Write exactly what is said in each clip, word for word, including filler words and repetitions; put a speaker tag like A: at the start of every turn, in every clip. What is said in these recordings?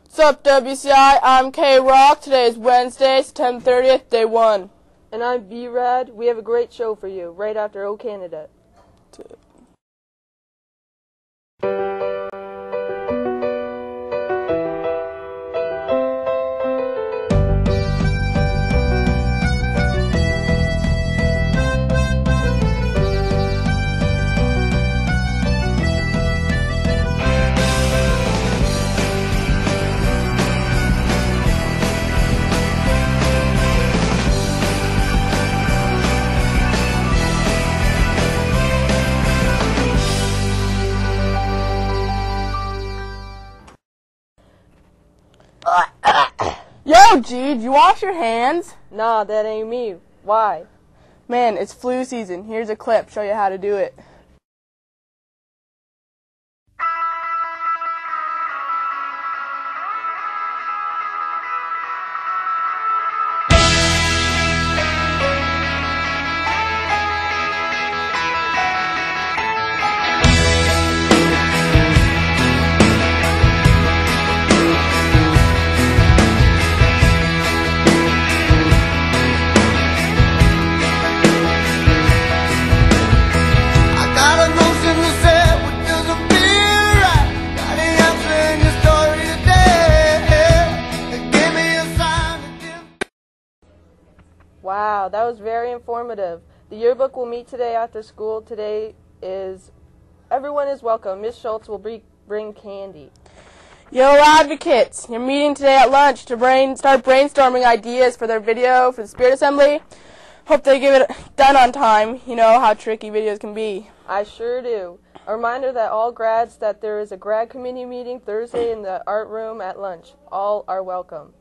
A: What's up, W C I? I'm K-Rock. Today is Wednesday, September thirtieth, day one.
B: And I'm B-Rad. We have a great show for you, right after O Canada.
A: Yo, G, did you wash your hands?
B: Nah, that ain't me. Why?
A: Man, it's flu season. Here's a clip, show you how to do it.
B: Wow, that was very informative. The yearbook will meet today after school. Today is, everyone is welcome. Miss Schultz will bring, bring candy.
A: Yo, advocates, you're meeting today at lunch to brain, start brainstorming ideas for their video for the Spirit Assembly. Hope they get it done on time. You know how tricky videos can be.
B: I sure do. A reminder that all grads that there is a grad committee meeting Thursday in the art room at lunch. All are welcome.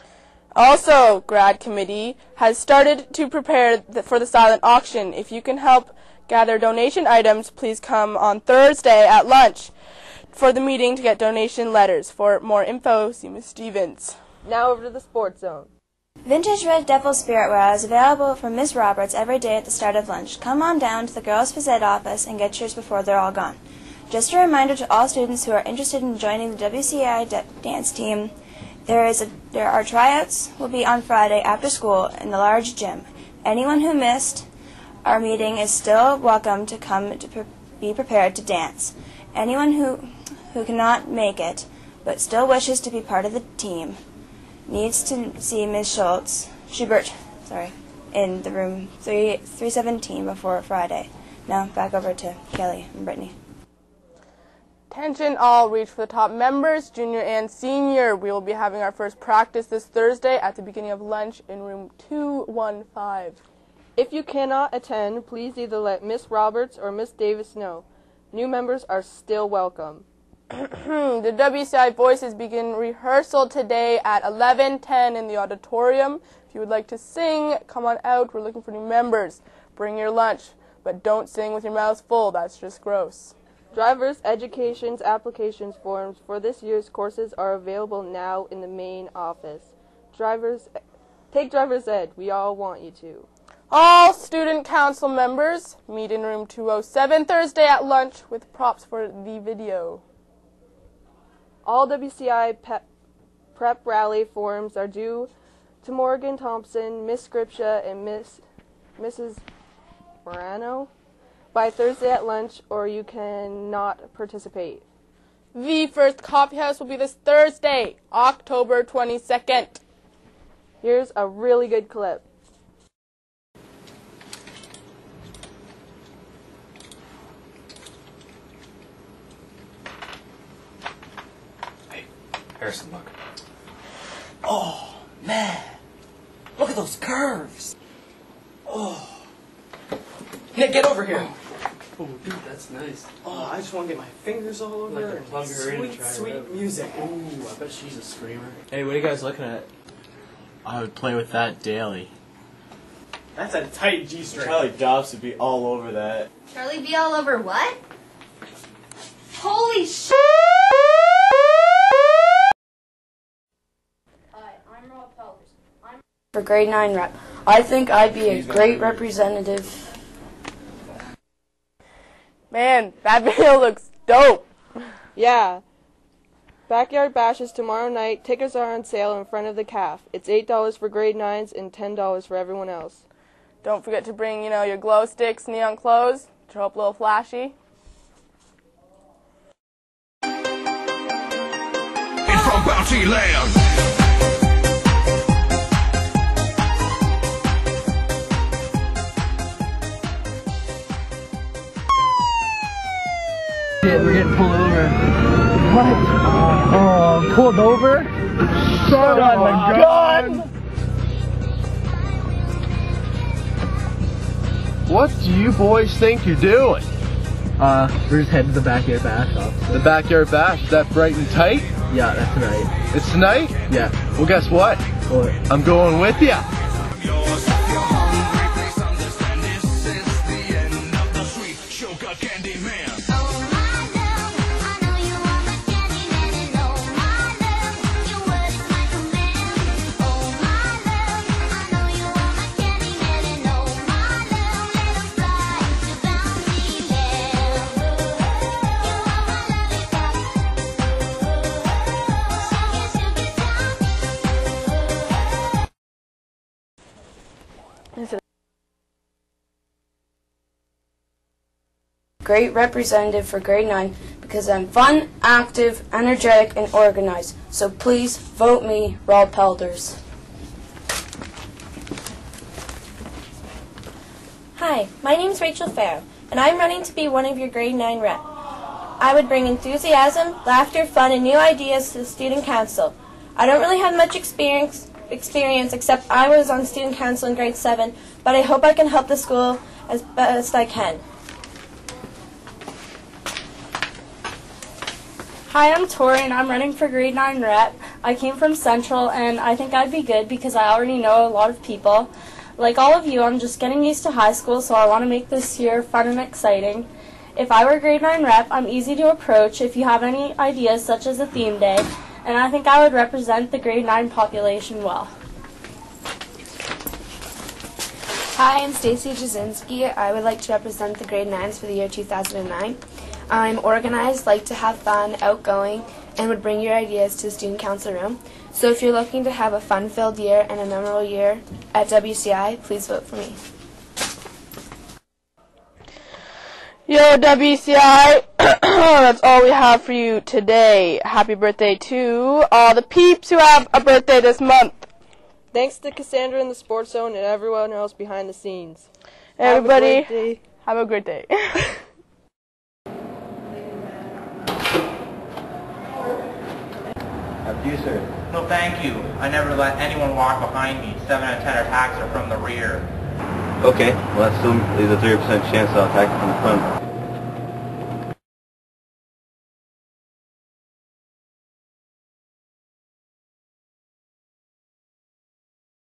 A: Also, grad committee has started to prepare the, for the silent auction. If you can help gather donation items, please come on Thursday at lunch for the meeting to get donation letters. For more info, see Miz Stevens.
B: Now over to the sports zone.
C: Vintage Red Devil Spirit Wear is available from Miss Roberts every day at the start of lunch. Come on down to the Girls Phys Ed office and get yours before they're all gone. Just a reminder to all students who are interested in joining the W C I dance team, There is a, there are tryouts will be on Friday after school in the large gym. Anyone who missed our meeting is still welcome to come to pre be prepared to dance. Anyone who who cannot make it but still wishes to be part of the team needs to see Miz Schultz, Schubert, sorry, in the room three three seventeen before Friday. Now back over to Kelly and Brittany.
A: Attention all, reach for the top members, junior and senior. We will be having our first practice this Thursday at the beginning of lunch in room two one five.
B: If you cannot attend, please either let Miss Roberts or Miss Davis know. New members are still welcome.
A: The W C I Voices begin rehearsal today at eleven ten in the auditorium. If you would like to sing, come on out. We're looking for new members. Bring your lunch, but don't sing with your mouth full. That's just gross.
B: Driver's Education's applications forms for this year's courses are available now in the main office. Drivers, take Driver's Ed. We all want you to.
A: All student council members meet in room two oh seven Thursday at lunch with props for the video.
B: All W C I pep, prep rally forms are due to Morgan Thompson, Miss Scriptia, and Miss Missus Morano by Thursday at lunch, or you cannot participate.
A: The first coffee house will be this Thursday, October twenty-second.
B: Here's a really good clip.
D: Hey, Harrison, look. Oh, man. Look at those curves. Oh. Nick, get over here.
E: Oh, dude, that's nice.
D: Oh, I just want to get my fingers all over
E: Like
D: her.
E: to plug her in and
D: Sweet,
E: try her
D: sweet
E: out.
D: music.
E: Ooh, I bet she's a screamer. Hey, what are you guys looking at? I would play with that daily.
D: That's a tight G-string.
E: Charlie Dobbs would be all over that.
F: Charlie be all over what? Holy sh**! Hi, I'm Rob Pellers. I'm
G: for grade nine rep. I think I'd be a great representative.
A: Man, that video looks dope.
B: Yeah. Backyard Bash is tomorrow night. Tickets are on sale in front of the C A F. It's eight dollars for grade nines and ten dollars for everyone else.
A: Don't forget to bring, you know, your glow sticks, neon clothes, to show up a little flashy.
H: From Bounty Land.
E: Shit, we're getting pulled over. What? Oh, pulled over? Son of a gun!
I: What do you boys think you're doing?
E: Uh, we're just heading to the Backyard Bash office.
I: The Backyard Bash, is that bright and tight?
E: Yeah, that's tonight.
I: It's tonight?
E: Yeah.
I: Well, guess what?
E: What?
I: I'm going with ya.
G: Great representative for grade nine because I'm fun, active, energetic, and organized. So please vote me, Raw Pelders.
C: Hi, my name is Rachel Farrow, and I'm running to be one of your grade nine rep. I would bring enthusiasm, laughter, fun, and new ideas to the student council. I don't really have much experience, experience except I was on student council in grade seven, but I hope I can help the school as best I can.
J: Hi, I'm Tori, and I'm running for grade nine rep. I came from Central, and I think I'd be good because I already know a lot of people. Like all of you, I'm just getting used to high school, so I want to make this year fun and exciting. If I were grade nine rep, I'm easy to approach if you have any ideas such as a theme day, and I think I would represent the grade nine population well.
K: Hi, I'm Stacy Jasinski. I would like to represent the grade nines for the year two thousand nine. I'm organized, like to have fun, outgoing, and would bring your ideas to the student council room. So if you're looking to have a fun-filled year and a memorable year at W C I, please vote for me.
A: Yo, W C I, that's all we have for you today. Happy birthday to all the peeps who have a birthday this month.
B: Thanks to Cassandra in the Sports Zone and everyone else behind the scenes.
A: Everybody,
B: have a great day.
A: Have a great day.
L: Abuser. No, thank you. I never let anyone walk behind me. Seven out of ten attacks are from the rear.
M: Okay, well that's still leaves a thirty percent chance I'll attack you from the front.